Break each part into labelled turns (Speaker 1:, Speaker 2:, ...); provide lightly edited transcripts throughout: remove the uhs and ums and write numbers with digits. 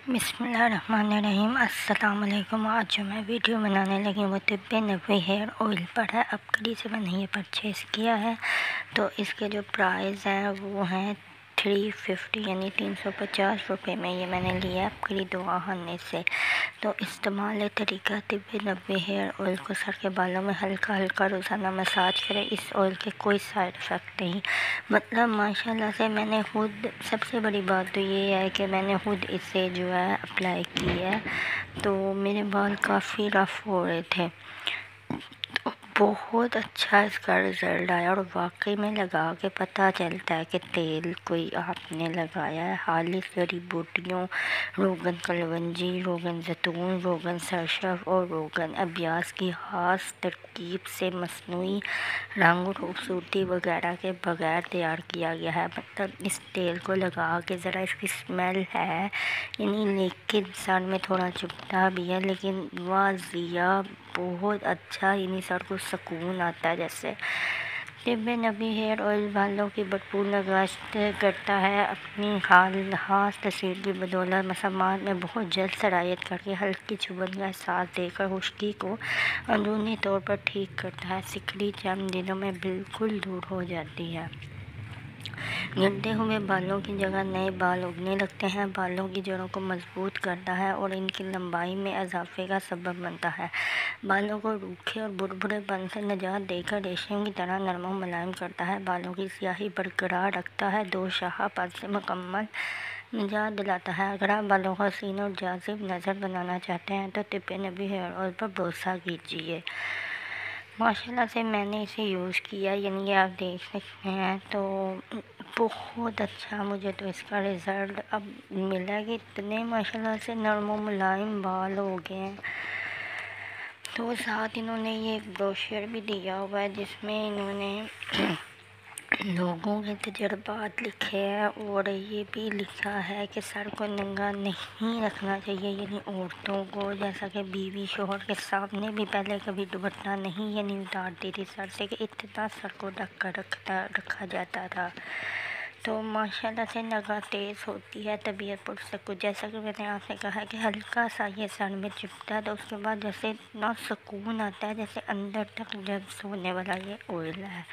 Speaker 1: بسم اللہ الرحمن الرحیم۔ السلام علیکم۔ آج جو میں ویڈیو بنانے لگی وہ طب نبوی ہیئر آئل پر ہے۔ اب کلی سے میں نے یہ پرچیز کیا ہے تو اس کے جو پرائز ہیں وہ ہیں 350 یعنی 350 روپے میں یہ میں نے لیا کلی دواخانے سے۔ تو استعمال طریقہ طب نبوی ہیئر آئل کو سر کے بالوں میں ہلکا ہلکا روزانہ مساج کرے۔ اس آئل کے کوئی سائیڈ افیکٹ نہیں، مطلب ماشاءاللہ سے میں نے خود، سب سے بڑی بات تو یہ ہے کہ میں نے خود اسے جو ہے اپلائی کی ہے تو میرے بال کافی رف ہو رہے تھے، تو بہت اچھا اس کا رزلٹ آیا اور واقعی میں لگا کے پتہ چلتا ہے کہ تیل کوئی آپ نے لگایا ہے۔ خالص جڑی بوٹیوں، روغن کلونجی، روغن زیتون، روغن سرسب اور روغن ابیاس کی خاص ترکیب سے مصنوعی رنگ و خوبصورتی وغیرہ کے بغیر تیار کیا گیا ہے۔ مطلب اس تیل کو لگا کے ذرا اس کی اسمیل ہے، یعنی لیکن سر میں تھوڑا چبھتا بھی ہے لیکن واضح بہت اچھا، یعنی سر کو سکون آتا ہے۔ جیسے طب نبوی ہیئر آئل بالوں کی بھرپور نگہداشت کرتا ہے، اپنی خاص تاثیر کی بدولت مسامات میں بہت جلد سرایت کر کے ہلکی چبھن کا احساس دے کر خشکی کو اندرونی طور پر ٹھیک کرتا ہے۔ سکڑی چند دنوں میں بالکل دور ہو جاتی ہے۔ گھٹے ہوئے بالوں کی جگہ نئے بال اگنے لگتے ہیں، بالوں کی جڑوں کو مضبوط کرتا ہے اور ان کی لمبائی میں اضافے کا سبب بنتا ہے۔ بالوں کو روکھے اور بھربھرے پن سے نجات دے کر ریشم کی طرح نرم و ملائم کرتا ہے، بالوں کی سیاہی برقرار رکھتا ہے، دو شاخہ پن سے مکمل نجات دلاتا ہے۔ اگر آپ بالوں کو حسین اور جاذب نظر بنانا چاہتے ہیں تو طب نبوی ہیئر آئل پر بھروسہ کیجیے۔ ماشاءاللہ سے میں نے اسے یوز کیا، یعنی یہ آپ دیکھ سکتے ہیں تو بہت اچھا مجھے تو اس کا رزلٹ اب ملا کہ اتنے ماشاءاللہ سے نرم و ملائم بال ہو گئے ہیں۔ تو ساتھ انہوں نے یہ بروشر بھی دیا ہوا ہے جس میں انہوں نے لوگوں کے تجربات لکھے ہیں اور یہ بھی لکھا ہے کہ سر کو ننگا نہیں رکھنا چاہیے، یعنی عورتوں کو، جیسا کہ بیوی شوہر کے سامنے بھی پہلے کبھی دوپٹہ نہیں یعنی اتارتی تھی سر سے، کہ اتنا سر کو ڈھک کر رکھا جاتا تھا۔ تو ماشاءاللہ سے نگاہ تیز ہوتی ہے، طبیعت پرسکون، جیسا کہ میں نے آپ سے کہا کہ ہلکا سا یہ سر میں چپتا ہے تو اس کے بعد جیسے اتنا سکون آتا ہے جیسے اندر تک جذب ہونے والا یہ آئل ہے۔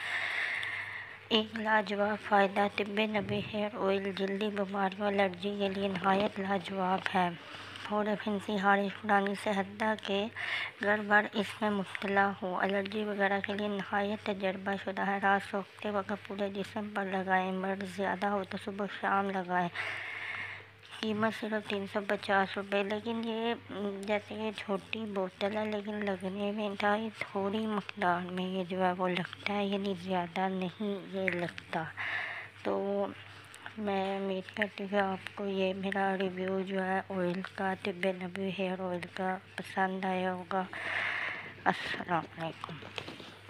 Speaker 1: ایک لاجواب فائدہ طب نبوی ہیئر آئل جلدی بیماریوں الرجی کے لیے نہایت لاجواب ہے۔ پھوڑے پھنسی خارش پڑانی سے حتیٰ کہ گر بار اس میں مبتلا ہو، الرجی وغیرہ کے لیے نہایت تجربہ شدہ ہے۔ رات سوتے وقت پورے جسم پر لگائیں، مرد زیادہ ہو تو صبح شام لگائیں۔ قیمت صرف 350 روپے، لیکن یہ جیسے یہ چھوٹی بوتل ہے لیکن لگنے میں انتہائی تھوڑی مقدار میں یہ جو ہے وہ لگتا ہے، یعنی زیادہ نہیں یہ لگتا۔ تو میں امید کرتی ہوں کہ آپ کو یہ میرا ریویو جو ہے آئل کا، طب نبوی ہیئر آئل کا پسند آیا ہوگا۔ السلام علیکم۔